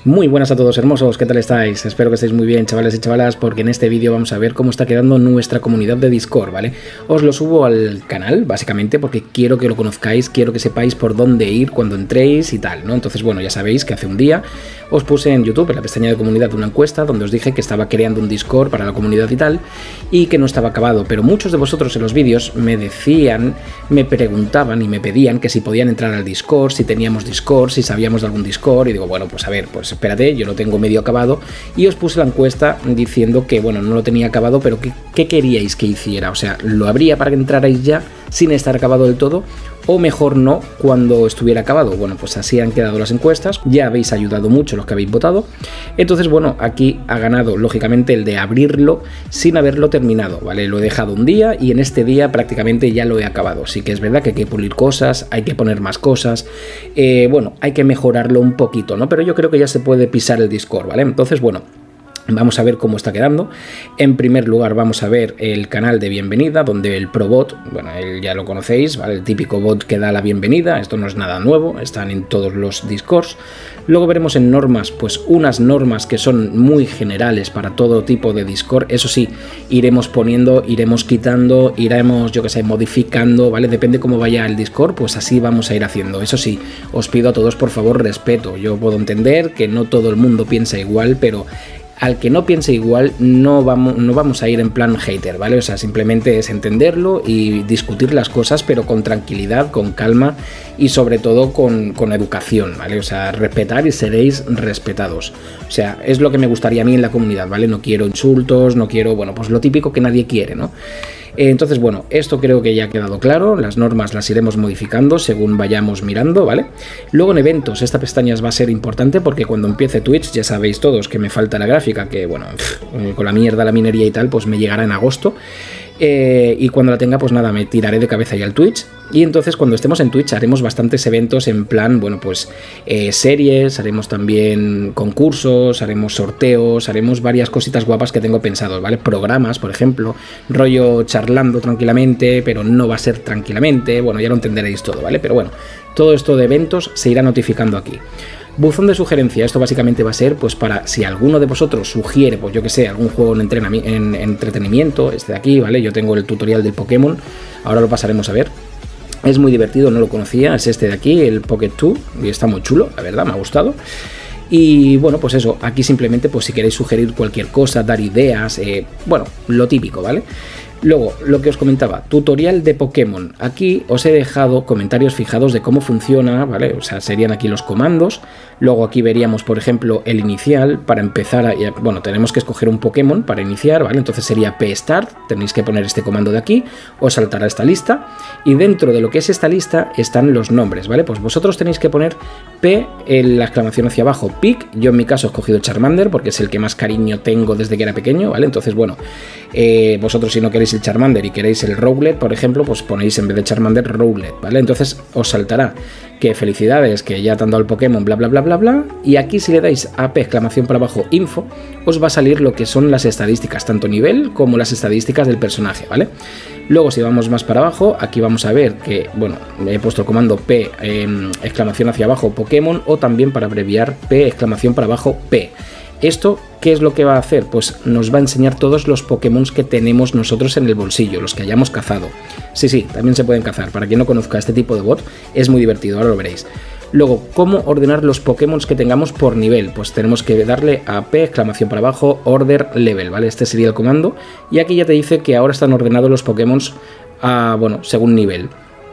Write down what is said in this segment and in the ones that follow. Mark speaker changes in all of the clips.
Speaker 1: Muy buenas a todos hermosos, ¿qué tal estáis? Espero que estéis muy bien, chavales y chavalas, porque en este vídeo vamos a ver cómo está quedando nuestra comunidad de Discord, ¿vale? Os lo subo al canal, básicamente, porque quiero que lo conozcáis, quiero que sepáis por dónde ir cuando entréis y tal, ¿no? Entonces, bueno, ya sabéis que hace un día os puse en YouTube, en la pestaña de comunidad, una encuesta donde os dije que estaba creando un Discord para la comunidad y tal, y que no estaba acabado, pero muchos de vosotros en los vídeos me decían, me preguntaban y me pedían que si podían entrar al Discord, si teníamos Discord, si sabíamos de algún Discord, y digo, bueno, pues a ver, pues espérate, yo lo tengo medio acabado, y os puse la encuesta diciendo que, bueno, no lo tenía acabado, pero ¿qué queríais que hiciera? O sea, ¿lo habría para que entrarais ya sin estar acabado del todo? O mejor no, cuando estuviera acabado. Bueno, pues así han quedado las encuestas, ya habéis ayudado mucho los que habéis votado. Entonces, bueno, aquí ha ganado lógicamente el de abrirlo sin haberlo terminado, ¿vale? Lo he dejado un día y en este día prácticamente ya lo he acabado. Sí que es verdad que hay que pulir cosas, hay que poner más cosas, bueno, hay que mejorarlo un poquito, ¿no? Pero yo creo que ya se puede pisar el Discord, ¿vale? Entonces, bueno, vamos a ver cómo está quedando. En primer lugar vamos a ver el canal de bienvenida, donde el ProBot, bueno, él ya lo conocéis, ¿vale? El típico bot que da la bienvenida, esto no es nada nuevo, están en todos los Discords. Luego veremos en normas, pues unas normas que son muy generales para todo tipo de Discord. Eso sí, iremos poniendo, iremos quitando, iremos, yo que sé, modificando, ¿vale? Depende cómo vaya el Discord, pues así vamos a ir haciendo. Eso sí, os pido a todos por favor respeto. Yo puedo entender que no todo el mundo piensa igual, pero al que no piense igual no vamos a ir en plan hater, ¿vale? O sea, simplemente es entenderlo y discutir las cosas, pero con tranquilidad, con calma y sobre todo con educación, ¿vale? O sea, respetar y seréis respetados. O sea, es lo que me gustaría a mí en la comunidad, ¿vale? No quiero insultos, no quiero, bueno, pues lo típico que nadie quiere, ¿no? Entonces, bueno, esto creo que ya ha quedado claro, las normas las iremos modificando según vayamos mirando, ¿vale? Luego en eventos, esta pestaña va a ser importante porque cuando empiece Twitch, ya sabéis todos que me falta la gráfica, que bueno, con la mierda, la minería y tal, pues me llegará en agosto. Y cuando la tenga, pues nada, me tiraré de cabeza ya al Twitch. Y entonces cuando estemos en Twitch haremos bastantes eventos en plan, bueno, pues series, haremos también concursos, haremos sorteos, haremos varias cositas guapas que tengo pensados, ¿vale? Programas, por ejemplo, rollo charlando tranquilamente, pero no va a ser tranquilamente, bueno, ya lo entenderéis todo, ¿vale? Pero bueno, todo esto de eventos se irá notificando aquí. Buzón de sugerencia, esto básicamente va a ser pues para si alguno de vosotros sugiere, pues yo que sé, algún juego en entretenimiento, este de aquí, ¿vale? Yo tengo el tutorial del Pokémon, ahora lo pasaremos a ver. Es muy divertido, no lo conocía, es este de aquí, el Pocket 2, y está muy chulo, la verdad, me ha gustado. Y bueno, pues eso, aquí simplemente pues si queréis sugerir cualquier cosa, dar ideas, bueno, lo típico, ¿vale? Luego, lo que os comentaba, tutorial de Pokémon. Aquí os he dejado comentarios fijados de cómo funciona, ¿vale? O sea, serían aquí los comandos. Luego aquí veríamos, por ejemplo, el inicial. Para empezar, bueno, tenemos que escoger un Pokémon para iniciar, ¿vale? Entonces sería P-Start, tenéis que poner este comando de aquí, os saltará esta lista. Y dentro de lo que es esta lista están los nombres, ¿vale? Pues vosotros tenéis que poner P, la exclamación hacia abajo, Pick. Yo en mi caso he escogido Charmander porque es el que más cariño tengo desde que era pequeño, ¿vale? Entonces, bueno, vosotros si no queréis el Charmander y queréis el Rowlet, por ejemplo, pues ponéis en vez de Charmander Rowlet, ¿vale? Entonces os saltará que felicidades, que ya te han dado el Pokémon, bla bla bla bla bla, y aquí si le dais a P exclamación para abajo info, os va a salir lo que son las estadísticas, tanto nivel como las estadísticas del personaje, ¿vale? Luego si vamos más para abajo, aquí vamos a ver que, bueno, he puesto el comando P exclamación hacia abajo Pokémon, o también para abreviar P exclamación para abajo P. ¿Esto qué es lo que va a hacer? Pues nos va a enseñar todos los Pokémon que tenemos nosotros en el bolsillo, los que hayamos cazado. Sí, también se pueden cazar. Para quien no conozca este tipo de bot, es muy divertido, ahora lo veréis. Luego, ¿cómo ordenar los Pokémon que tengamos por nivel? Pues tenemos que darle a P, exclamación para abajo, Order Level, ¿vale? Este sería el comando. Y aquí ya te dice que ahora están ordenados los Pokémon, bueno, según nivel.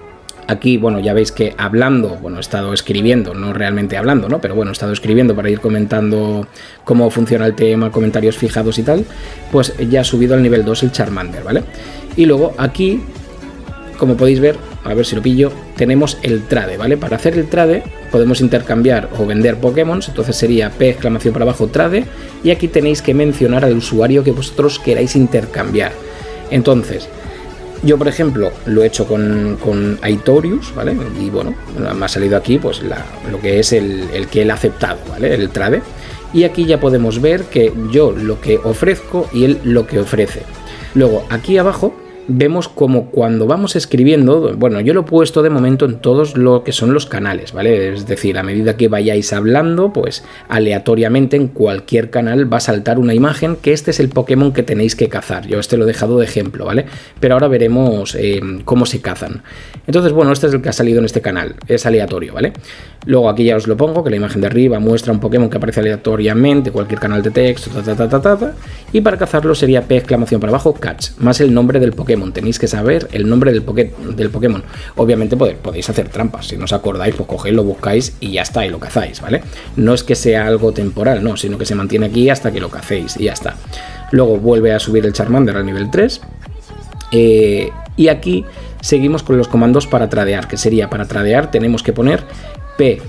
Speaker 1: Aquí, bueno, ya veis que hablando, bueno, he estado escribiendo, no realmente hablando, ¿no? Pero bueno, he estado escribiendo para ir comentando cómo funciona el tema, comentarios fijados y tal. Pues ya ha subido al nivel 2 el Charmander, ¿vale? Y luego aquí, como podéis ver, a ver si lo pillo, tenemos el trade, ¿vale? Para hacer el trade podemos intercambiar o vender Pokémon, entonces sería P exclamación para abajo trade, y aquí tenéis que mencionar al usuario que vosotros queráis intercambiar. Entonces, yo, por ejemplo, lo he hecho con Aitorius, ¿vale? Y bueno, me ha salido aquí pues lo que es el que él ha aceptado, ¿vale? El trade. Y aquí ya podemos ver que yo lo que ofrezco y él lo que ofrece. Luego, aquí abajo vemos como cuando vamos escribiendo, bueno, yo lo he puesto de momento en todos lo que son los canales, ¿vale? Es decir, a medida que vayáis hablando, pues aleatoriamente en cualquier canal va a saltar una imagen que este es el Pokémon que tenéis que cazar. Yo este lo he dejado de ejemplo, ¿vale? Pero ahora veremos cómo se cazan. Entonces, bueno, este es el que ha salido en este canal, es aleatorio, ¿vale? Luego aquí ya os lo pongo, que la imagen de arriba muestra un Pokémon que aparece aleatoriamente, cualquier canal de texto, y para cazarlo sería P exclamación para abajo, catch, más el nombre del Pokémon. Tenéis que saber el nombre del Pokémon. Obviamente podéis hacer trampas. Si no os acordáis, pues cogéis, lo buscáis y ya está, y lo cazáis, ¿vale? No es que sea algo temporal, no, sino que se mantiene aquí hasta que lo cacéis y ya está. Luego vuelve a subir el Charmander al nivel 3. Y aquí seguimos con los comandos para tradear, que sería para tradear tenemos que poner P,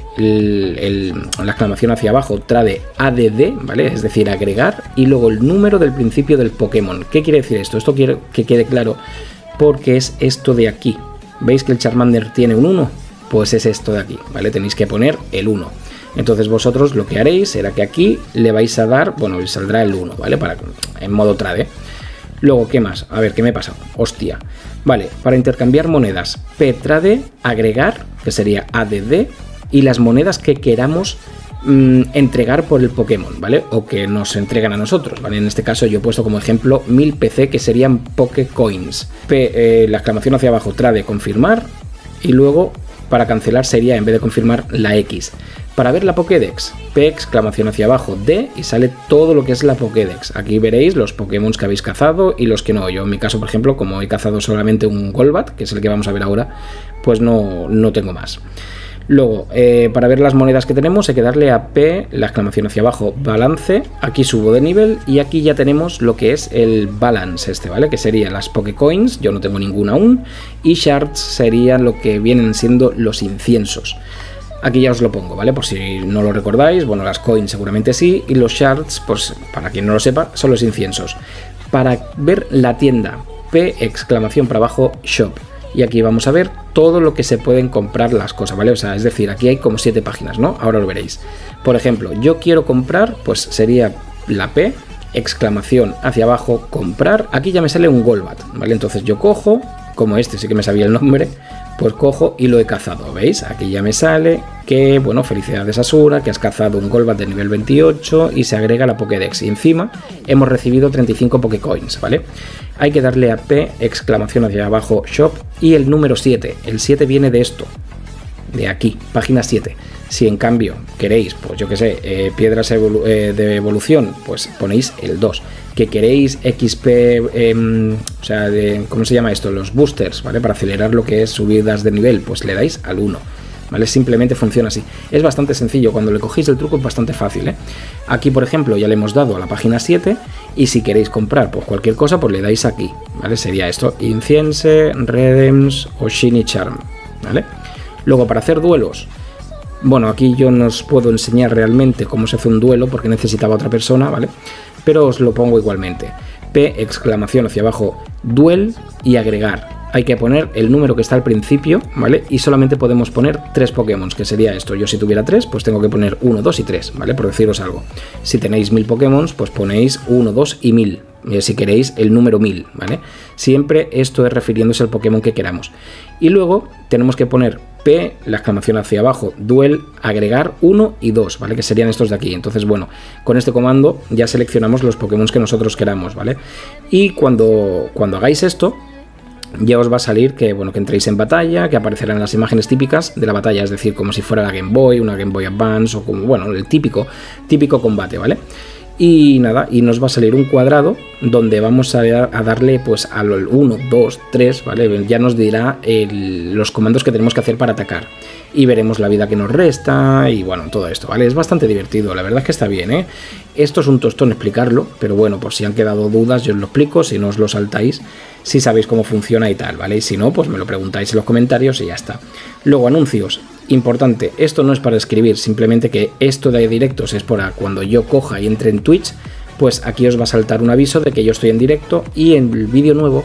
Speaker 1: la exclamación hacia abajo, trade add, ¿vale? Es decir, agregar, y luego el número del principio del Pokémon. ¿Qué quiere decir esto? Esto quiero que quede claro porque es esto de aquí. ¿Veis que el Charmander tiene un 1? Pues es esto de aquí, ¿vale? Tenéis que poner el 1. Entonces vosotros lo que haréis será que aquí le vais a dar, bueno, le saldrá el 1, ¿vale? En modo trade. Luego, ¿qué más? A ver, ¿qué me he pasado? Hostia. Vale, para intercambiar monedas, P trade, agregar, que sería add, y las monedas que queramos entregar por el Pokémon, ¿vale? O que nos entregan a nosotros, ¿vale? En este caso yo he puesto como ejemplo 1000 PC, que serían Pokécoins. P, la exclamación hacia abajo, trade, confirmar, y luego para cancelar sería, en vez de confirmar, la X. Para ver la Pokédex, P exclamación hacia abajo, D, y sale todo lo que es la Pokédex. Aquí veréis los Pokémon que habéis cazado y los que no. Yo en mi caso, por ejemplo, como he cazado solamente un Golbat, que es el que vamos a ver ahora, pues no tengo más. Luego, para ver las monedas que tenemos hay que darle a P, la exclamación hacia abajo, balance, aquí subo de nivel y aquí ya tenemos lo que es el balance ¿vale? Que serían las Pokécoins, yo no tengo ninguna aún, y Shards serían lo que vienen siendo los inciensos. Aquí ya os lo pongo, ¿vale? Por si no lo recordáis, bueno, las coins seguramente sí, y los Shards, pues para quien no lo sepa, son los inciensos. Para ver la tienda, P exclamación para abajo, shop. Y aquí vamos a ver todo lo que se pueden comprar las cosas, ¿vale? O sea, es decir, aquí hay como 7 páginas, ¿no? Ahora lo veréis. Por ejemplo, yo quiero comprar, pues sería la P, exclamación hacia abajo, comprar. Aquí ya me sale un Golbat, ¿vale? Entonces yo cojo, como este sí que me sabía el nombre, pues cojo y lo he cazado, ¿veis? Aquí ya me sale que, bueno, felicidades Asura, que has cazado un Golbat de nivel 28 y se agrega la Pokédex. Y encima hemos recibido 35 Pokécoins, ¿vale? Hay que darle a P, exclamación hacia abajo, shop, y el número 7. El 7 viene de esto, de aquí, página 7. Si en cambio queréis, pues yo que sé, piedras de evolución, pues ponéis el 2. Que queréis XP, o sea, ¿cómo se llama esto? Los boosters, ¿vale? Para acelerar lo que es subidas de nivel, pues le dais al 1. ¿Vale? Simplemente funciona así. Es bastante sencillo, cuando le cogéis el truco es bastante fácil, ¿eh? Aquí, por ejemplo, ya le hemos dado a la página 7 y si queréis comprar pues cualquier cosa, pues le dais aquí, ¿vale? Sería esto, Inciense, Redems o Shiny Charm, ¿vale? Luego, para hacer duelos, bueno, aquí yo no os puedo enseñar realmente cómo se hace un duelo porque necesitaba otra persona, ¿vale? Pero os lo pongo igualmente. P, exclamación hacia abajo, duel y agregar. Hay que poner el número que está al principio, ¿vale? Y solamente podemos poner 3 Pokémon, que sería esto. Yo si tuviera 3, pues tengo que poner 1, 2 y 3, ¿vale? Por deciros algo. Si tenéis 1000 Pokémon, pues ponéis 1, 2 y 1000. Si queréis el número 1000, ¿vale? Siempre esto es refiriéndose al Pokémon que queramos. Y luego tenemos que poner P, la exclamación hacia abajo, duel, agregar 1 y 2, ¿vale? Que serían estos de aquí. Entonces, bueno, con este comando ya seleccionamos los Pokémon que nosotros queramos, ¿vale? Y cuando hagáis esto, ya os va a salir que, bueno, que entréis en batalla, que aparecerán las imágenes típicas de la batalla, es decir, como si fuera la Game Boy, una Game Boy Advance o como, bueno, el típico combate, ¿vale? Y nada, y nos va a salir un cuadrado donde vamos a darle pues al 1, 2, 3, ¿vale? Ya nos dirá los comandos que tenemos que hacer para atacar. Y veremos la vida que nos resta y bueno, todo esto, ¿vale? Es bastante divertido, la verdad es que está bien, ¿eh? Esto es un tostón explicarlo, pero bueno, por si han quedado dudas yo os lo explico, si no os lo saltáis, si sabéis cómo funciona y tal, ¿vale? Y si no, pues me lo preguntáis en los comentarios y ya está. Luego, anuncios. Importante, esto no es para escribir, simplemente que esto de directos es para cuando yo coja y entre en Twitch, pues aquí os va a saltar un aviso de que yo estoy en directo y en el vídeo nuevo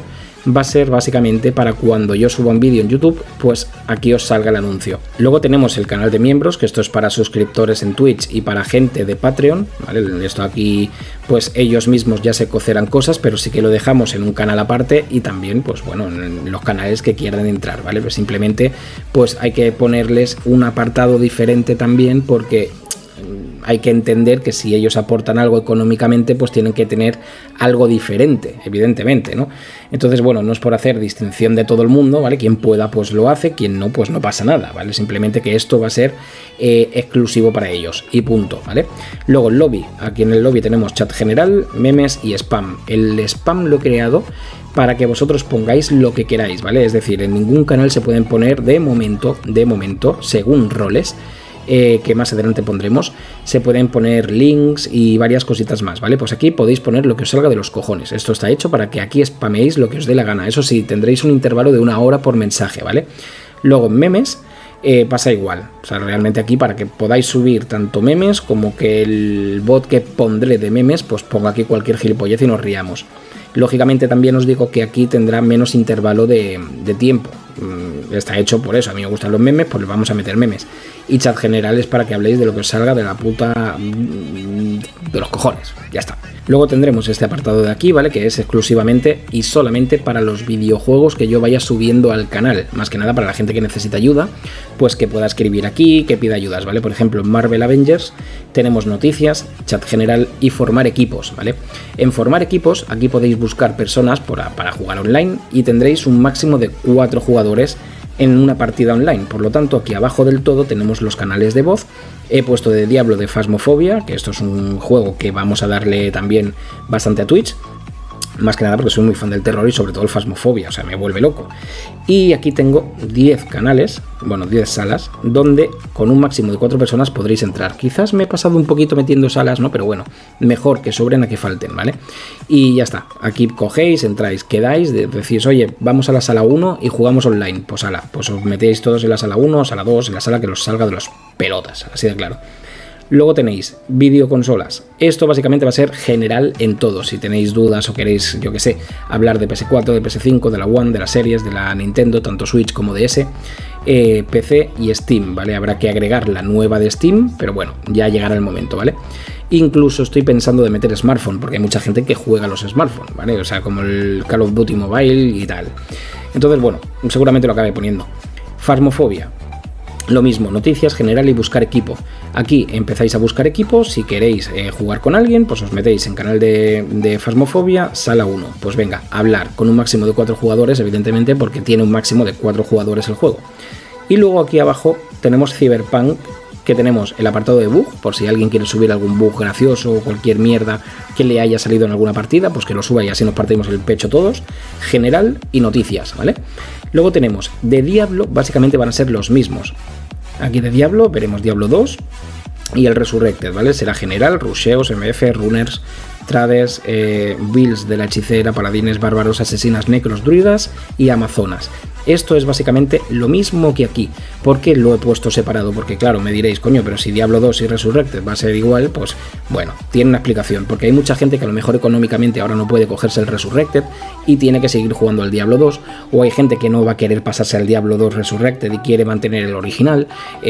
Speaker 1: va a ser básicamente para cuando yo suba un vídeo en YouTube, pues aquí os salga el anuncio. Luego tenemos el canal de miembros, que esto es para suscriptores en Twitch y para gente de Patreon, ¿vale? Esto aquí, pues ellos mismos ya se cocerán cosas, pero sí que lo dejamos en un canal aparte y también, pues bueno, en los canales que quieran entrar, ¿vale? Pues simplemente, pues hay que ponerles un apartado diferente también, porque hay que entender que si ellos aportan algo económicamente, pues tienen que tener algo diferente, evidentemente, ¿no? Entonces, bueno, no es por hacer distinción de todo el mundo, ¿vale? Quien pueda, pues lo hace, quien no, pues no pasa nada, ¿vale? Simplemente que esto va a ser exclusivo para ellos y punto, ¿vale? Luego el lobby, aquí en el lobby tenemos chat general, memes y spam. El spam lo he creado para que vosotros pongáis lo que queráis, ¿vale? Es decir, en ningún canal se pueden poner de momento, según roles, que más adelante pondremos, se pueden poner links y varias cositas más, ¿vale? Pues aquí podéis poner lo que os salga de los cojones. Esto está hecho para que aquí spaméis lo que os dé la gana. Eso sí, tendréis un intervalo de 1 hora por mensaje, ¿vale? Luego en memes pasa igual. O sea, realmente aquí para que podáis subir tanto memes como que el bot que pondré de memes, pues ponga aquí cualquier gilipollez y nos riamos. Lógicamente también os digo que aquí tendrá menos intervalo de tiempo. Está hecho por eso. A mí me gustan los memes, pues les vamos a meter memes. Y chat general es para que habléis de lo que os salga de la puta... de los cojones. Ya está. Luego tendremos este apartado de aquí, ¿vale? Que es exclusivamente y solamente para los videojuegos que yo vaya subiendo al canal. Más que nada para la gente que necesita ayuda, pues que pueda escribir aquí, que pida ayudas, ¿vale? Por ejemplo, en Marvel Avengers tenemos noticias, chat general y formar equipos, ¿vale? En formar equipos, aquí podéis buscar personas para jugar online y tendréis un máximo de 4 jugadores en una partida online. Por lo tanto, aquí abajo del todo tenemos los canales de voz. He puesto de Diablo de Phasmophobia, que esto es un juego que vamos a darle también bastante a Twitch. Más que nada porque soy muy fan del terror y sobre todo el Phasmophobia, o sea, me vuelve loco. Y aquí tengo 10 canales, bueno, 10 salas, donde con un máximo de 4 personas podréis entrar. Quizás me he pasado un poquito metiendo salas, ¿no? Pero bueno, mejor que sobren a que falten, ¿vale? Y ya está, aquí cogéis, entráis, quedáis, decís, oye, vamos a la sala 1 y jugamos online. Pues ala, pues os metéis todos en la sala 1, sala 2, en la sala que os salga de los pelotas, así de claro. Luego tenéis videoconsolas. Esto básicamente va a ser general en todo. Si tenéis dudas o queréis, yo que sé, hablar de PS4, de PS5, de la One, de las series, de la Nintendo, tanto Switch como DS, PC y Steam, ¿vale? Habrá que agregar la nueva de Steam, pero bueno, ya llegará el momento, ¿vale? Incluso estoy pensando de meter smartphone, porque hay mucha gente que juega a los smartphones, ¿vale? O sea, como el Call of Duty Mobile y tal. Entonces, bueno, seguramente lo acabe poniendo. Phasmophobia. Lo mismo, noticias, general y buscar equipo. Aquí empezáis a buscar equipos, si queréis jugar con alguien, pues os metéis en canal de Phasmophobia, sala 1. Pues venga, hablar con un máximo de 4 jugadores, evidentemente, porque tiene un máximo de 4 jugadores el juego. Y luego aquí abajo tenemos Cyberpunk, que tenemos el apartado de bug, por si alguien quiere subir algún bug gracioso o cualquier mierda que le haya salido en alguna partida, pues que lo suba y así nos partimos el pecho todos. General y noticias, ¿vale? Luego tenemos de Diablo, básicamente van a ser los mismos. Aquí de Diablo veremos Diablo 2 y el Resurrected, ¿vale? Será general, rusheos, MF, runners, trades, builds de la hechicera, paladines, bárbaros, asesinas, necros, druidas y amazonas. Esto es básicamente lo mismo que aquí. ¿Por qué lo he puesto separado? Porque claro, me diréis, coño, pero si Diablo 2 y Resurrected va a ser igual, pues bueno, tiene una explicación. Porque hay mucha gente que a lo mejor económicamente ahora no puede cogerse el Resurrected y tiene que seguir jugando al Diablo 2. O hay gente que no va a querer pasarse al Diablo 2 Resurrected y quiere mantener el original.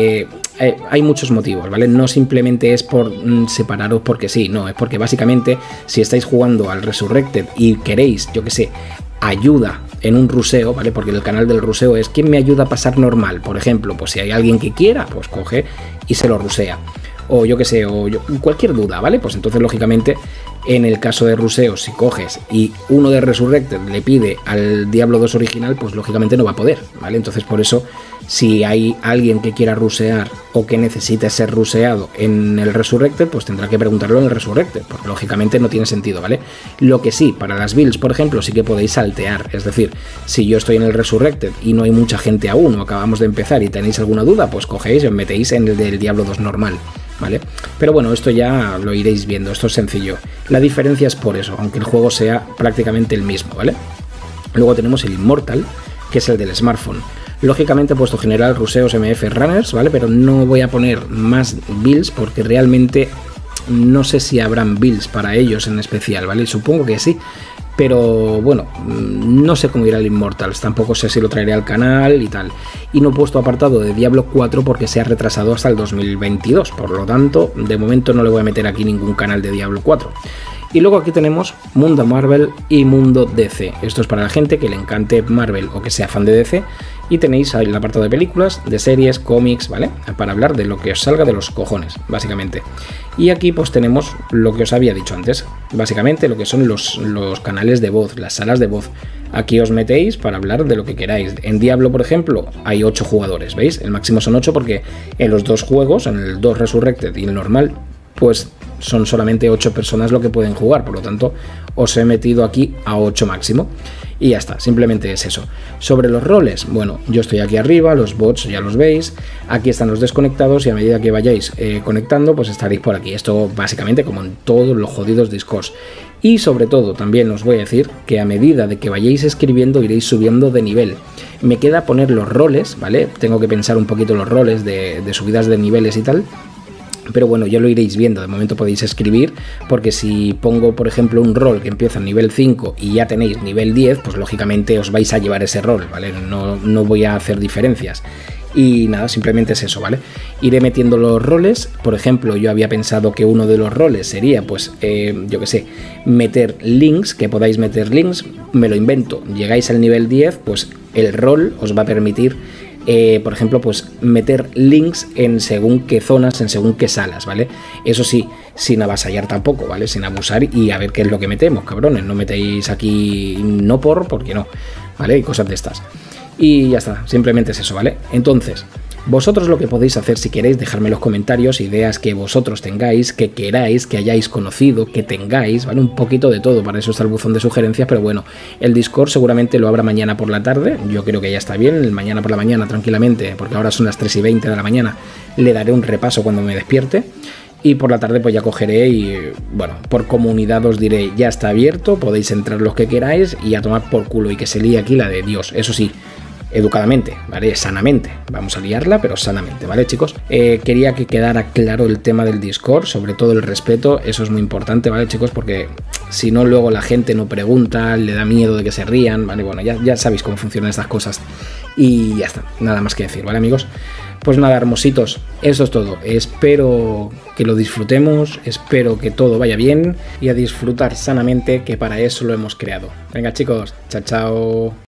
Speaker 1: Hay muchos motivos, ¿vale? No simplemente es por separaros porque sí, no, es porque básicamente si estáis jugando al Resurrected y queréis, yo que sé, ayuda en un ruseo, ¿vale? Porque el canal del ruseo es ¿quién me ayuda a pasar normal? Por ejemplo, pues si hay alguien que quiera, pues coge y se lo rusea. O yo que sé, cualquier duda, ¿vale? Pues entonces, lógicamente, en el caso de ruseo, si coges y uno de Resurrected le pide al Diablo 2 original, pues lógicamente no va a poder, ¿vale? Entonces, por eso, si hay alguien que quiera rusear o que necesite ser ruseado en el Resurrected, pues tendrá que preguntarlo en el Resurrected, porque lógicamente no tiene sentido, ¿vale? Lo que sí, para las builds, por ejemplo, sí que podéis saltear, es decir, si yo estoy en el Resurrected y no hay mucha gente aún, o acabamos de empezar y tenéis alguna duda, pues cogéis y os metéis en el del Diablo 2 normal, ¿vale? Pero bueno, esto ya lo iréis viendo, esto es sencillo. La diferencia es por eso, aunque el juego sea prácticamente el mismo, ¿vale? Luego tenemos el Immortal, que es el del smartphone. Lógicamente he puesto general, ruseos, MF, runners, ¿vale? Pero no voy a poner más builds porque realmente no sé si habrán builds para ellos en especial, ¿vale? Supongo que sí, pero bueno, no sé cómo irá el Immortals, tampoco sé si lo traeré al canal y tal. Y no he puesto apartado de Diablo 4 porque se ha retrasado hasta el 2022, por lo tanto, de momento no le voy a meter aquí ningún canal de Diablo 4. Y luego aquí tenemos Mundo Marvel y Mundo DC. Esto es para la gente que le encante Marvel o que sea fan de DC. Y tenéis ahí el apartado de películas, de series, cómics, ¿vale? Para hablar de lo que os salga de los cojones, básicamente. Y aquí pues tenemos lo que os había dicho antes, básicamente lo que son los canales de voz, las salas de voz. Aquí os metéis para hablar de lo que queráis. En Diablo, por ejemplo, hay 8 jugadores, ¿veis? El máximo son 8 porque en los dos juegos, en el 2 Resurrected y el normal, pues son solamente 8 personas lo que pueden jugar, por lo tanto os he metido aquí a 8 máximo y ya está, simplemente es eso. Sobre los roles, bueno, yo estoy aquí arriba, los bots ya los veis, aquí están los desconectados y a medida que vayáis conectando pues estaréis por aquí, esto básicamente como en todos los jodidos Discords. Y sobre todo también os voy a decir que a medida de que vayáis escribiendo iréis subiendo de nivel. Me queda poner los roles, ¿vale? Tengo que pensar un poquito los roles de subidas de niveles y tal. Pero bueno, ya lo iréis viendo, de momento podéis escribir, porque si pongo por ejemplo un rol que empieza en nivel 5 y ya tenéis nivel 10, pues lógicamente os vais a llevar ese rol, ¿vale? No voy a hacer diferencias. Y nada, simplemente es eso, ¿vale? Iré metiendo los roles, por ejemplo, yo había pensado que uno de los roles sería, pues, yo que sé, meter links, que podáis meter links, me lo invento, llegáis al nivel 10, pues el rol os va a permitir por ejemplo, pues meter links en según qué zonas, en según qué salas, ¿vale? Eso sí, sin avasallar tampoco, ¿vale? Sin abusar y a ver qué es lo que metemos, cabrones. No metéis aquí no porque no, ¿vale? Y cosas de estas. Y ya está, simplemente es eso, ¿vale? Entonces, vosotros lo que podéis hacer si queréis, dejarme en los comentarios ideas que vosotros tengáis, que queráis, que hayáis conocido, que tengáis, ¿vale? Un poquito de todo, para eso está el buzón de sugerencias, pero bueno, el Discord seguramente lo abra mañana por la tarde, yo creo que ya está bien, el mañana por la mañana tranquilamente, porque ahora son las 3:20 de la mañana, le daré un repaso cuando me despierte. Y por la tarde pues ya cogeré y, bueno, por comunidad os diré, ya está abierto, podéis entrar los que queráis y a tomar por culo y que se líe aquí la de Dios, eso sí, educadamente, ¿vale? Sanamente. Vamos a liarla, pero sanamente, ¿vale, chicos? Quería que quedara claro el tema del Discord, sobre todo el respeto, eso es muy importante, ¿vale, chicos? Porque si no, luego la gente no pregunta, le da miedo de que se rían, ¿vale? Bueno, ya sabéis cómo funcionan estas cosas. Y ya está, nada más que decir, ¿vale, amigos? Pues nada, hermositos, eso es todo. Espero que lo disfrutemos, espero que todo vaya bien y a disfrutar sanamente, que para eso lo hemos creado. Venga, chicos, chao, chao.